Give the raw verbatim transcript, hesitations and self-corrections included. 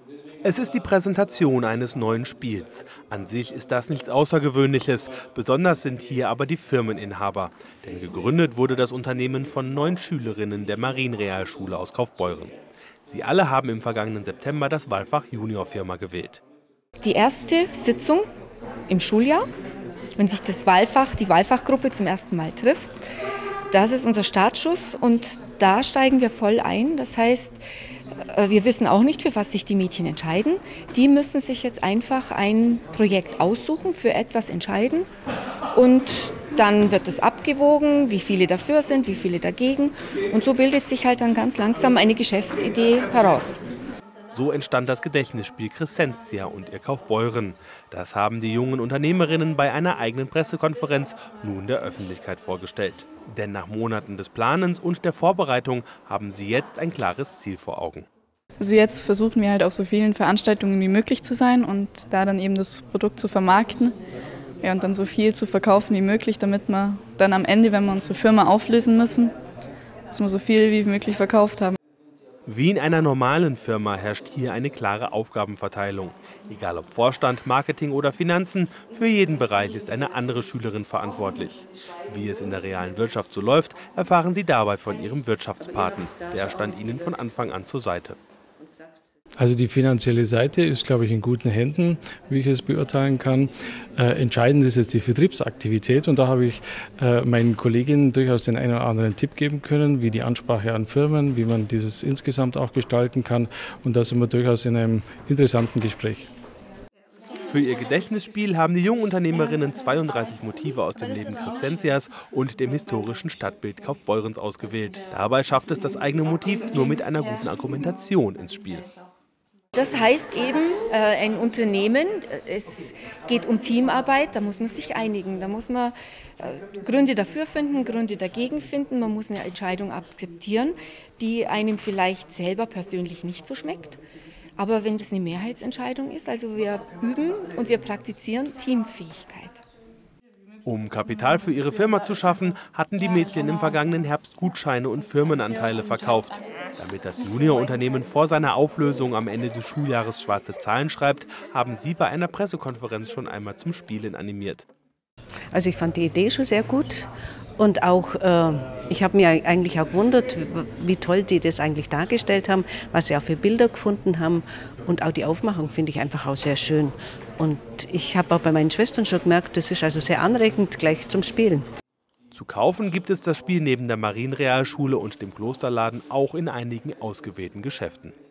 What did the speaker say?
Es ist die Präsentation eines neuen Spiels. An sich ist das nichts Außergewöhnliches. Besonders sind hier aber die Firmeninhaber. Denn gegründet wurde das Unternehmen von neun Schülerinnen der Marienrealschule aus Kaufbeuren. Sie alle haben im vergangenen September das Wahlfach Juniorfirma gewählt. Die erste Sitzung im Schuljahr, wenn sich das Wahlfach, die Wahlfachgruppe zum ersten Mal trifft, das ist unser Startschuss und da steigen wir voll ein. Das heißt, wir wissen auch nicht, für was sich die Mädchen entscheiden. Die müssen sich jetzt einfach ein Projekt aussuchen, für etwas entscheiden und dann wird es abgewogen, wie viele dafür sind, wie viele dagegen und so bildet sich halt dann ganz langsam eine Geschäftsidee heraus. So entstand das Gedächtnisspiel Crescentia und ihr Kaufbeuren. Das haben die jungen Unternehmerinnen bei einer eigenen Pressekonferenz nun der Öffentlichkeit vorgestellt. Denn nach Monaten des Planens und der Vorbereitung haben sie jetzt ein klares Ziel vor Augen. Also jetzt versuchen wir halt auf so vielen Veranstaltungen wie möglich zu sein und da dann eben das Produkt zu vermarkten, ja, und dann so viel zu verkaufen wie möglich, damit wir dann am Ende, wenn wir unsere Firma auflösen müssen, dass wir so viel wie möglich verkauft haben. Wie in einer normalen Firma herrscht hier eine klare Aufgabenverteilung. Egal ob Vorstand, Marketing oder Finanzen, für jeden Bereich ist eine andere Schülerin verantwortlich. Wie es in der realen Wirtschaft so läuft, erfahren Sie dabei von Ihrem Wirtschaftspaten. Der stand Ihnen von Anfang an zur Seite. Also die finanzielle Seite ist, glaube ich, in guten Händen, wie ich es beurteilen kann. Äh, entscheidend ist jetzt die Vertriebsaktivität und da habe ich äh, meinen Kolleginnen durchaus den einen oder anderen Tipp geben können, wie die Ansprache an Firmen, wie man dieses insgesamt auch gestalten kann und da sind wir durchaus in einem interessanten Gespräch. Für ihr Gedächtnisspiel haben die jungen Unternehmerinnen zweiunddreißig Motive aus dem Leben Crescentias und dem historischen Stadtbild Kaufbeurens ausgewählt. Dabei schafft es das eigene Motiv nur mit einer guten Argumentation ins Spiel. Das heißt eben, ein Unternehmen, es geht um Teamarbeit, da muss man sich einigen, da muss man Gründe dafür finden, Gründe dagegen finden, man muss eine Entscheidung akzeptieren, die einem vielleicht selber persönlich nicht so schmeckt. Aber wenn das eine Mehrheitsentscheidung ist, also wir üben und wir praktizieren Teamfähigkeit. Um Kapital für ihre Firma zu schaffen, hatten die Mädchen im vergangenen Herbst Gutscheine und Firmenanteile verkauft. Damit das Juniorunternehmen vor seiner Auflösung am Ende des Schuljahres schwarze Zahlen schreibt, haben sie bei einer Pressekonferenz schon einmal zum Spielen animiert. Also ich fand die Idee schon sehr gut und auch, äh, ich habe mir eigentlich auch gewundert, wie toll die das eigentlich dargestellt haben, was sie auch für Bilder gefunden haben und auch die Aufmachung finde ich einfach auch sehr schön. Und ich habe auch bei meinen Schwestern schon gemerkt, das ist also sehr anregend gleich zum Spielen. Zu kaufen gibt es das Spiel neben der Marienrealschule und dem Klosterladen auch in einigen ausgewählten Geschäften.